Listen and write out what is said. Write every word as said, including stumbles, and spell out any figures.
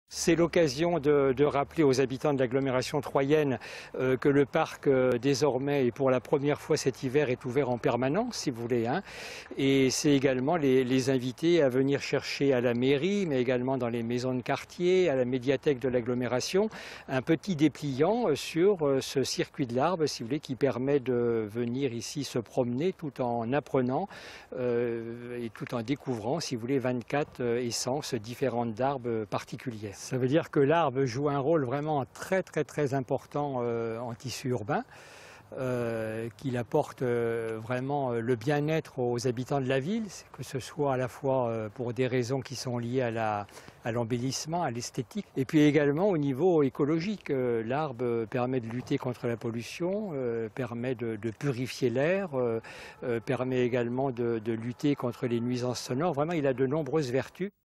C'est l'occasion de, de rappeler aux habitants de l'agglomération troyenne euh, que le parc euh, désormais et pour la première fois cet hiver est ouvert en permanence, si vous voulez. Hein. Et c'est également les, les inviter à venir chercher à la mairie, mais également dans les maisons de quartier, à la médiathèque de l'agglomération, un petit dépliant sur euh, ce circuit de l'Arbre, si vous voulez, qui permet de venir ici se promener tout en apprenant euh, et tout en découvrant, si vous voulez, vingt-quatre euh, essences différentes d'arbres particulières. Ça veut dire que l'arbre joue un rôle vraiment très très très important euh, en tissu urbain, euh, qu'il apporte euh, vraiment le bien-être aux habitants de la ville, que ce soit à la fois euh, pour des raisons qui sont liées à la, à l'embellissement, à l'esthétique, et puis également au niveau écologique. Euh, l'arbre permet de lutter contre la pollution, euh, permet de, de purifier l'air, euh, euh, permet également de, de lutter contre les nuisances sonores. Vraiment, il a de nombreuses vertus.